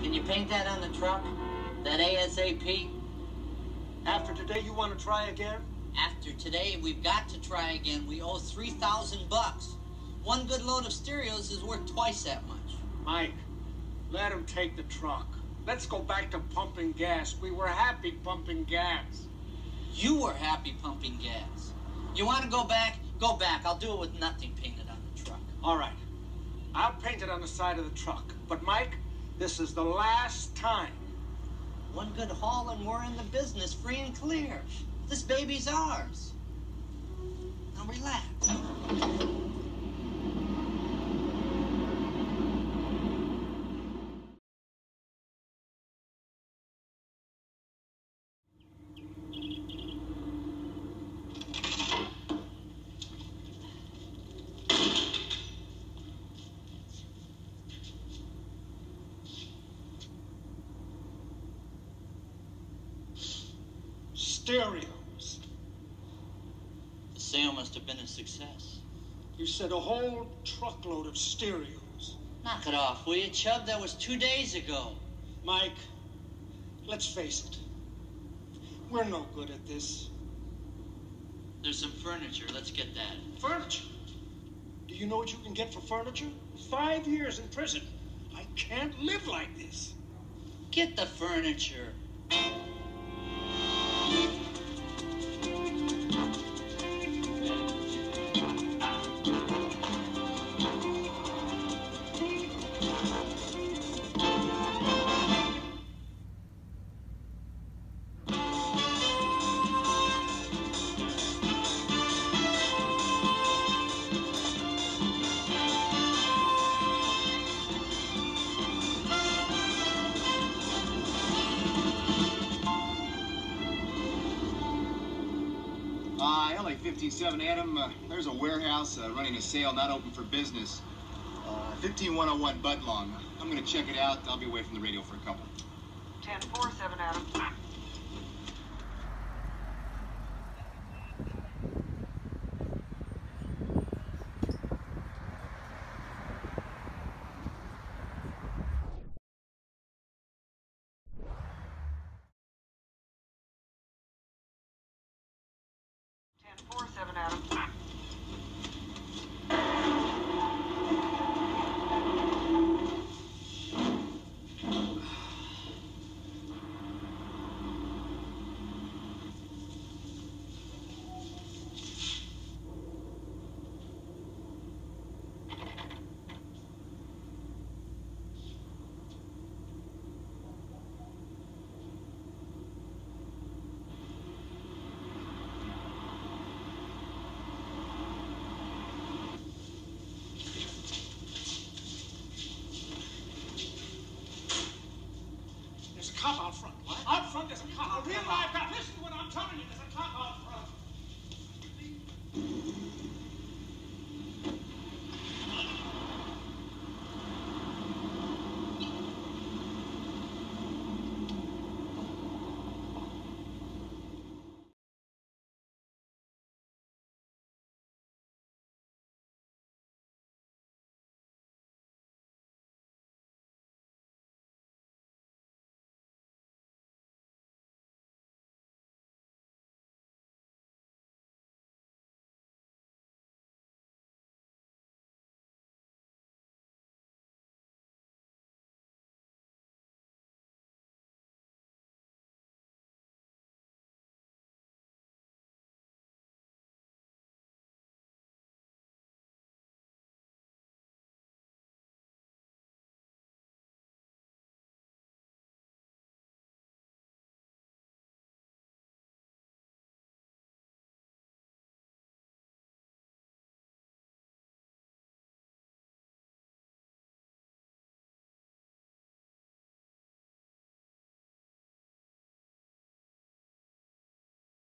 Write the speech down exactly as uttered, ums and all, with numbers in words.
Can you paint that on the truck? That ASAP? After today, you want to try again? After today, we've got to try again. We owe three thousand bucks. One good load of stereos is worth twice that much. Mike, let him take the truck. Let's go back to pumping gas. We were happy pumping gas. You were happy pumping gas. You want to go back? Go back. I'll do it with nothing painted on the truck. All right. I'll paint it on the side of the truck. But, Mike, this is the last time. One good haul and we're in the business, free and clear. This baby's ours. Now relax. Stereos. The sale must have been a success. You said a whole truckload of stereos. Knock it off, will you, Chub? That was two days ago. Mike, let's face it. We're no good at this. There's some furniture. Let's get that. Furniture? Do you know what you can get for furniture? Five years in prison. I can't live like this. Get the furniture. Uh, L A fifty-seven, Adam, uh, there's a warehouse uh, running a sale not open for business. Uh, fifteen one oh one Budlong. I'm going to check it out. I'll be away from the radio for a couple. ten four seven, Adam. ten four seven, Adam. There's a cop out front. What? Out front, there's a cop. A real live cop. Listen to what I'm telling you. There's a cop out